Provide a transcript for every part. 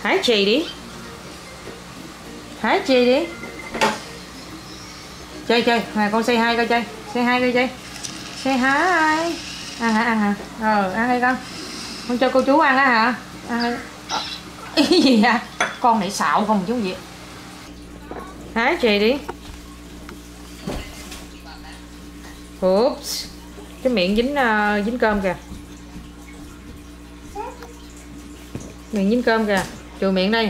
Hái chì đi. Hái chì đi. Chơi chơi, mà con say hi coi chơi. Say hi coi chơi. Say hi. Ăn hả, ăn hả? Ăn đi con. Con cho cô chú ăn á hả? Ăn đi. Ý gì vậy? Con này xạo không chứ gì. Hái chì đi. Oops. Cái miệng dính cơm kìa. Miệng dính cơm kìa. Chùi miệng đi.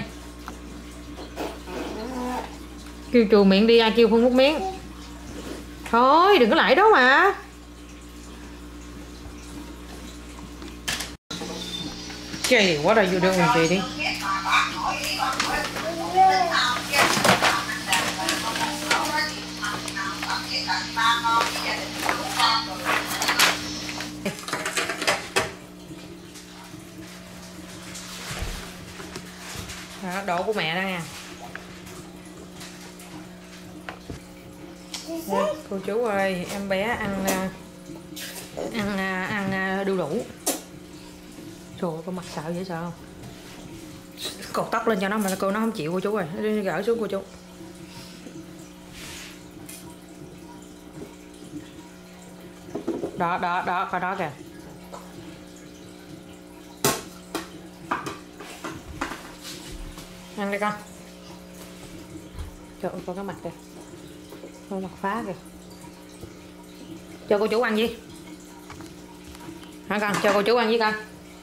Kêu chùi miệng đi, ai kêu không múc miếng. Thôi đừng có lại đó mà. Chì, what are you doing chị đi. Đó, đổ của mẹ đây nè. Đây, cô chú ơi, em bé ăn đu đủ. Trời ơi, con mặt sợ dễ sợ không? Cột tóc lên cho nó mà cô nó không chịu cô chú ơi, nó gỡ xuống cô chú. Đó đó đó, coi đó kìa. Ăn đi con. Trời ơi, coi cái mặt kìa. Coi mặt phá kìa. Cho cô chú ăn gì? Hả con? Cho cô chú ăn với con.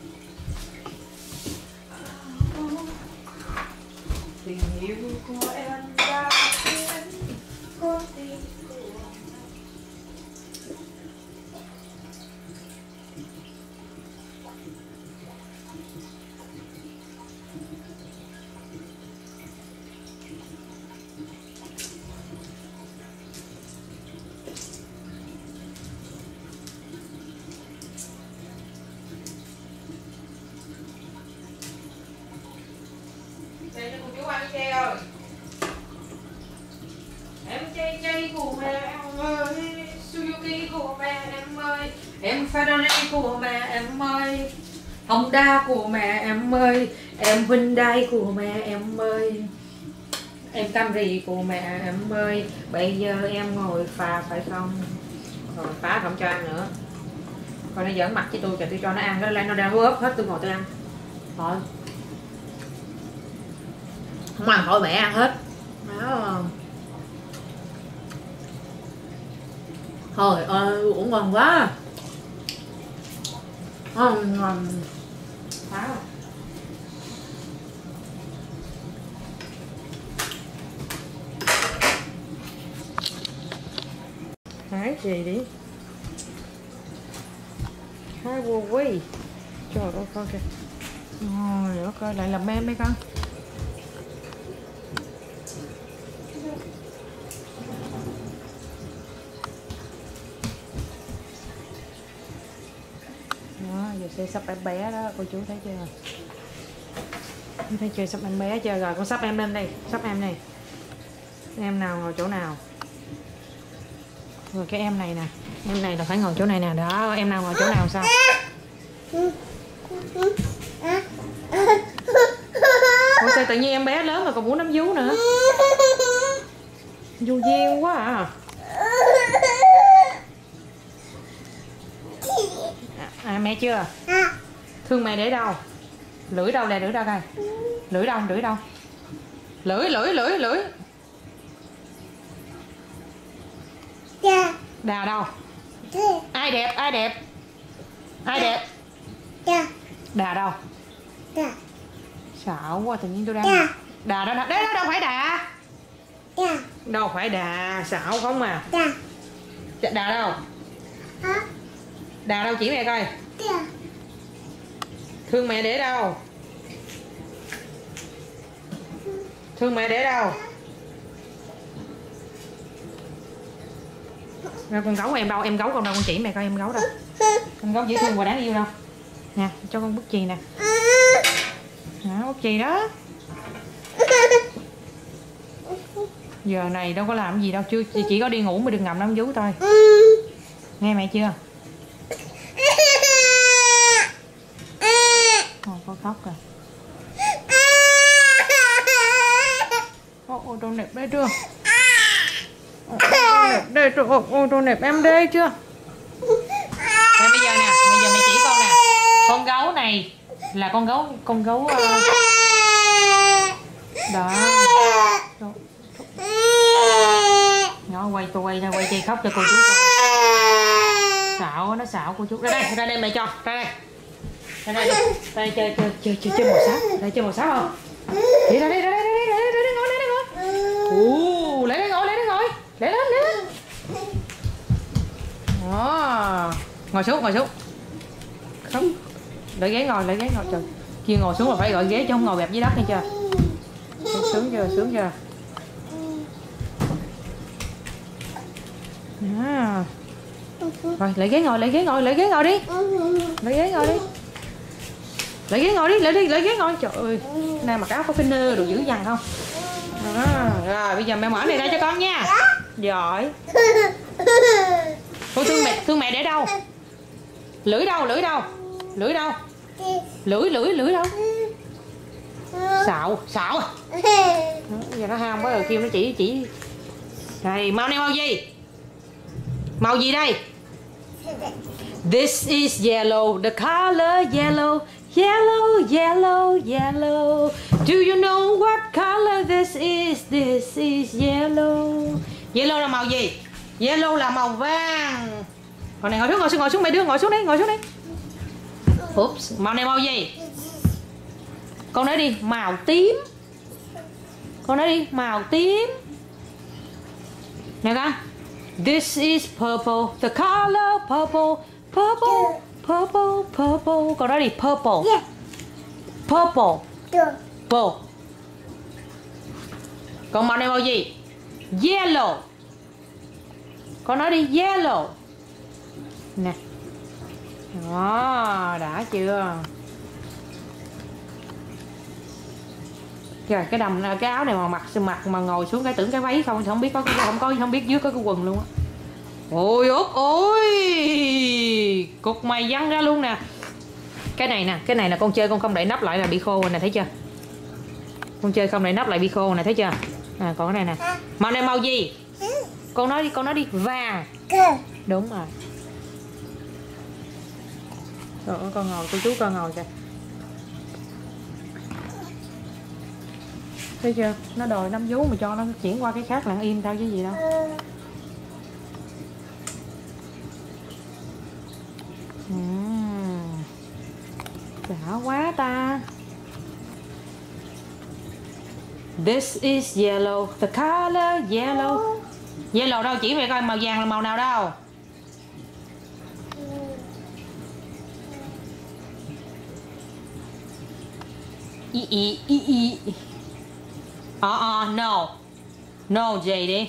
Tình yêu của em đã khiến con tim của đây cho cô chú ăn chay ơi. Em chay của mẹ em ơi, Suzuki của mẹ em ơi, em Ferrari của mẹ em ơi, Honda của mẹ em ơi, em Hyundai của mẹ em ơi, em Camry của mẹ em ơi. Bây giờ em ngồi phà phải không? Rồi phá không cho ăn nữa. Coi nó giỡn mặt với tôi kìa, tôi cho nó ăn nó lên nó đang ướp hết, tôi ngồi tôi ăn. Thôi. Không ăn thôi mẹ ăn hết. Đó. Thôi ơi cũng ngon quá. Ngon. Phá. Hái gì đi. Hái vô quy. Trời ơi con kìa. Rồi nó coi lại làm em đi con. Đó, giờ sẽ sắp em bé đó, cô chú thấy chưa? Thấy chưa, sắp em bé chưa? Rồi con sắp em lên đây, sắp em này. Em nào ngồi chỗ nào? Rồi cái em này nè, em này là phải ngồi chỗ này nè, đó, em nào ngồi chỗ nào sao? Ủa sao tự nhiên em bé lớn rồi còn muốn nắm vú nữa? Du duyên quá à. Mẹ chưa? Thương mẹ để đâu? Lưỡi đâu nè, lưỡi đâu coi. Lưỡi đâu, lưỡi đâu? Lưỡi. Đà đâu? Ai đẹp? Đà đâu? Xạo quá, tự nhiên tôi đang đà đó, đấy đó, đâu phải đà. Đâu phải đà, xạo không mà. Đà đâu? Đà đâu chỉ mẹ coi. Thương mẹ để đâu? Thương mẹ để đâu? Rồi con gấu em đâu? Em gấu con đâu? Con chỉ mẹ coi em gấu đâu. Con gấu dễ thương và đáng yêu đâu. Nè, cho con bút chì nè. Hả, bút chì đó. Giờ này đâu có làm gì đâu, chưa, chỉ có đi ngủ mới được ngậm nắm vú thôi. Nghe mẹ chưa? Con khóc rồi. Ô tô nẹp đây chưa? Ô tô nẹp đây chưa? Ô tô nẹp em đây chưa? Đây bây giờ nè, bây giờ mẹ chỉ con nè. Con gấu này là con gấu đó. Nó quay chơi khóc cho cô chú coi. Xạo, nó xạo cô chú. Ra đây mẹ cho, ra đây chơi màu sáp. Đây chơi màu sáp không? Đi ra đây ngồi. Lấy đây ngồi. Lấy lên. Đó. Ngồi xuống. Không. Lấy ghế ngồi trời. Kia ngồi xuống là phải gọi ghế chứ không ngồi bẹp dưới đất nghe chưa? Sướng chưa? À. Rồi lấy ghế ngồi đi. Lấy ghế ngồi đi. Trời ơi. Nay mặc áo có cái nơ đồ dữ dằn không? À. Rồi bây giờ mẹ mở này ra cho con nha. Giỏi. Cô thương mẹ để đâu? Lưỡi đâu? Lưỡi đâu? Xạo. Giờ nó ham quá rồi, kêu nó chỉ. Đây, màu này màu gì? Màu gì đây? This is yellow, the color yellow. Do you know what color this is? This is yellow. Yellow là màu gì? Yellow là màu vàng. Con này ngồi xuống mày đưa, ngồi xuống đi. Oops, màu này màu gì? Con nói đi, màu tím. Nè con. This is purple, the color purple. Con nói đi, purple. Yeah. Purple. Còn màu này màu gì? Yellow. Con nói đi, yellow. Nè. Đó, đã chưa? Rồi cái áo này mà mặc mà ngồi xuống cái tưởng cái váy không biết không biết dưới có cái quần luôn á. Ôi cục mày văng ra luôn nè. Cái này là con chơi con không đậy nắp lại là bị khô nè, thấy chưa? Con chơi không đậy nắp lại bị khô nè, thấy chưa? À, còn cái này nè. Màu này màu gì? Con nói đi, vàng. Đúng rồi. Rồi con ngồi, cô chú con ngồi kìa. Thấy chưa? Nó đòi 5 vú mà cho nó chuyển qua cái khác là im tao chứ gì đâu. Đã quá ta. This is yellow, the color yellow. Yellow đâu, chỉ mẹ coi màu vàng là màu nào đâu. No gì đi.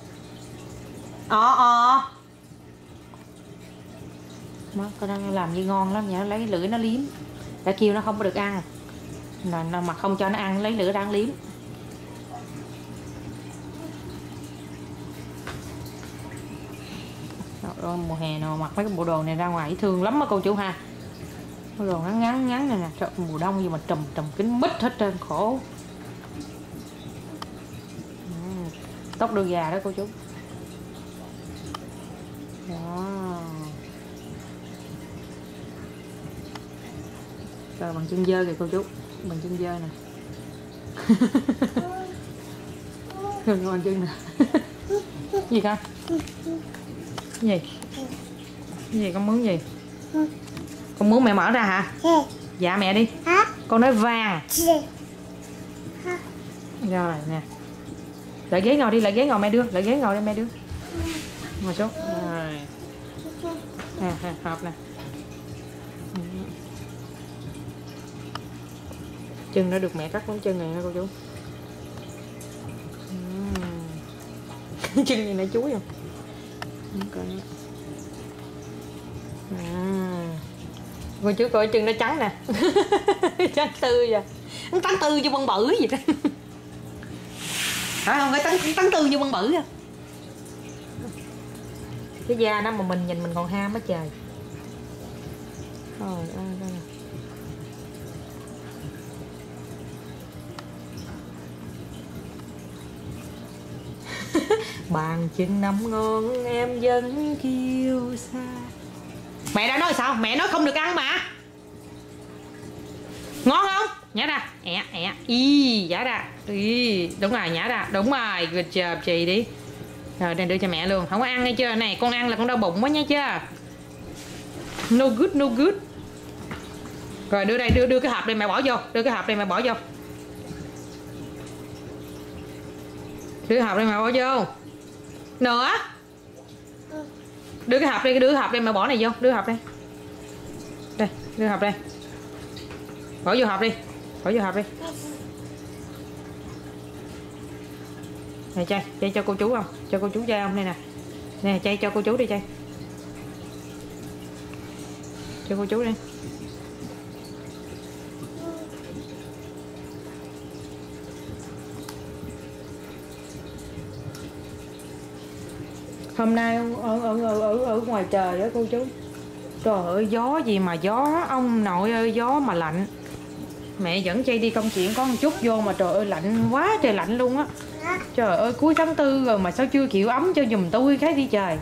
Má, con đang làm như ngon lắm nhỉ, lấy lưỡi nó liếm. Đã kêu nó không có được ăn. Mà không cho nó ăn, lấy lưỡi đang liếm. Trời ơi, mùa hè nào mặc mấy cái bộ đồ này ra ngoài thương lắm á cô chú ha. Bộ đồ ngắn này nè, trời, mùa đông gì mà trùm kính mít hết trơn, khổ. Tóc đuôi gà đó cô chú. Đó. Rồi bằng chân dơ kìa cô chú, bằng chân dơ nè. Bằng chân nè. Gì con? Gì con muốn gì? Con muốn mẹ mở ra hả? Dạ mẹ đi. Con nói vàng. Rồi nè. Lại ghế ngồi đi, lại ghế ngồi mẹ đưa, lại ghế ngồi đi mẹ đưa. Ngồi xuống. Rồi. Nè, hợp nè. Chân nó được mẹ cắt ngón chân này nha cô chú. Chân gì nãy chuối không? Cô chú coi chân nó trắng nè. Trắng tư vậy. Nó trắng tư như bông bự vậy đó. Phải không? Phải trắng tư như bông bự à. Cái da đó mà mình nhìn mình còn ham á trời. Trời ơi. Bàn chân nằm ngon em vẫn kêu xa. Mẹ đã nói sao? Mẹ nói không được ăn mà. Ngon không? Nhả ra. Nhả ra. Đúng rồi, nhả ra. Đúng rồi, good job chị đi. Rồi đây đưa cho mẹ luôn. Không có ăn nghe chưa? Này con ăn là con đau bụng quá nha chưa? No good. Rồi đưa đây, đưa cái hộp đây mẹ bỏ vô. Đưa cái hộp đây mẹ bỏ vô. Đưa hộp đây mẹ bỏ vô. Nữa. Đưa cái hộp đây mẹ bỏ này vô. Đưa hộp đây. Đây, đưa hộp đây. Bỏ vô hộp đi. Này chay cho cô chú không? Cho cô chú chay không? Đây nè. Nè chay cho cô chú đi chay. Cho cô chú đi. Hôm nay ở ngoài trời đó cô chú. Trời ơi gió gì mà gió, ông nội ơi gió mà lạnh. Mẹ dẫn chay đi công chuyện có một chút vô mà trời ơi lạnh quá trời lạnh luôn á. Trời ơi cuối tháng 4 rồi mà sao chưa chịu ấm cho giùm tôi cái đi trời.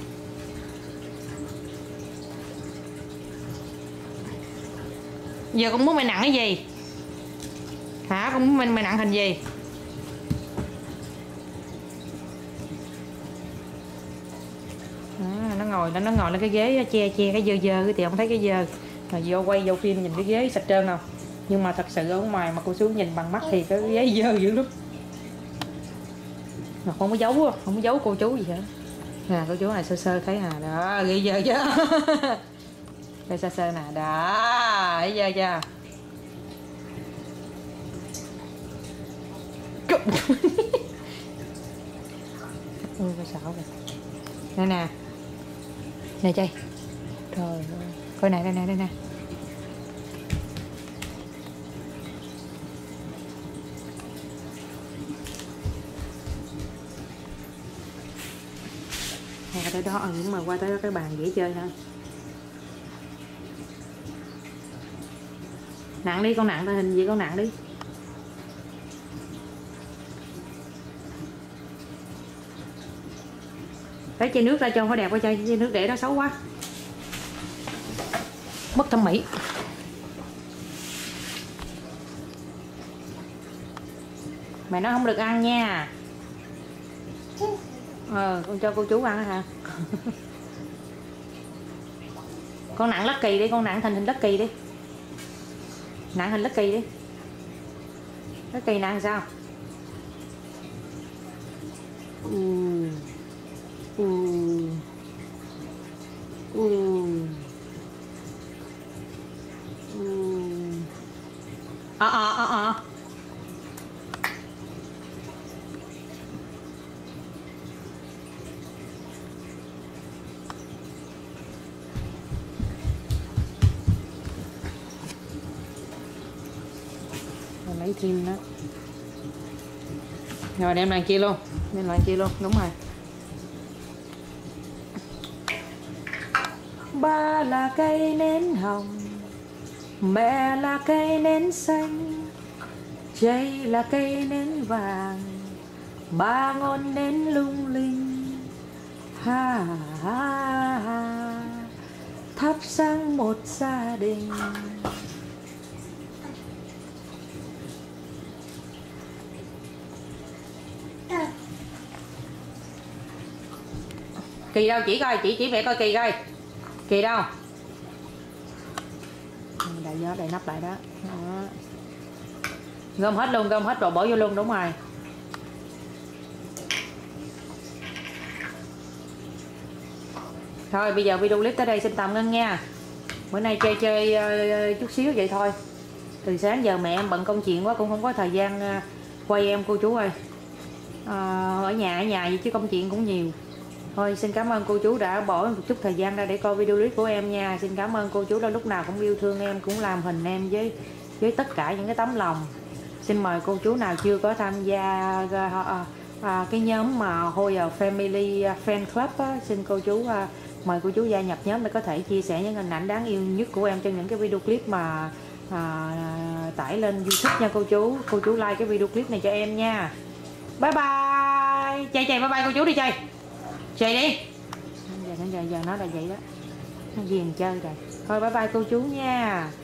Giờ con muốn mày nặng cái gì? Hả? Con muốn mày nặng hình gì? Nó ngồi lên cái ghế che cái dơ thì không thấy cái dơ. Rồi vô quay vô phim nhìn cái ghế sạch trơn không? Nhưng mà thật sự ở ngoài mà cô chú nhìn bằng mắt thì cái ghế dơ dữ lắm. Mà không có giấu cô chú gì hết. Nè cô chú này sơ thấy à, đó ghê dơ chứ. Đây sơ nè, đó thấy dơ chưa? Ôi sao rồi. Đây nè. Nè chay. Trời ơi. Coi này đây nè. Tới đó nhưng mà qua tới cái bàn dễ chơi hơn. Nặng đi con, nặng tay hình gì con, nặng đi. Lấy chai nước ra cho phải đẹp quá, chai nước để đó xấu quá. Mất thẩm mỹ. Mẹ nói không được ăn nha. Con cho cô chú ăn hả? Con nặng Lucky đi, con nặng thành hình Lucky đi. Nặng hình Lucky đi. Lucky nặng sao? Lấy thêm đó. Rồi đem lại kia luôn. Đúng rồi. Ba là cây nến hồng, mẹ là cây nến xanh, chay là cây nến vàng, ba ngọn nến lung linh. Ha ha ha, thắp sáng một gia đình. Kỳ đâu chỉ coi, chỉ mẹ coi kỳ coi. Kỳ đâu? Đại gió đầy nắp lại đó. Đó. Gom hết luôn, gom hết rồi bỏ vô luôn, đúng rồi. Thôi bây giờ video clip tới đây xin tạm ngưng nha. Bữa nay chơi chút xíu vậy thôi. Từ sáng giờ mẹ em bận công chuyện quá cũng không có thời gian quay em cô chú ơi. Ở nhà gì chứ công chuyện cũng nhiều. Thôi xin cảm ơn cô chú đã bỏ một chút thời gian ra để coi video clip của em nha. Xin cảm ơn cô chú đã lúc nào cũng yêu thương em, cũng làm hình em với tất cả những cái tấm lòng. Xin mời cô chú nào chưa có tham gia cái nhóm mà Hoyer Family Fan Club á, xin cô chú mời cô chú gia nhập nhóm để có thể chia sẻ những hình ảnh đáng yêu nhất của em trong những cái video clip mà tải lên YouTube nha cô chú. Cô chú like cái video clip này cho em nha. Bye bye. Chơi chơi bye bye cô chú đi chơi. Chơi đi. Giờ nó là vậy đó. Nó ghiền chơi rồi. Thôi bye bye cô chú nha.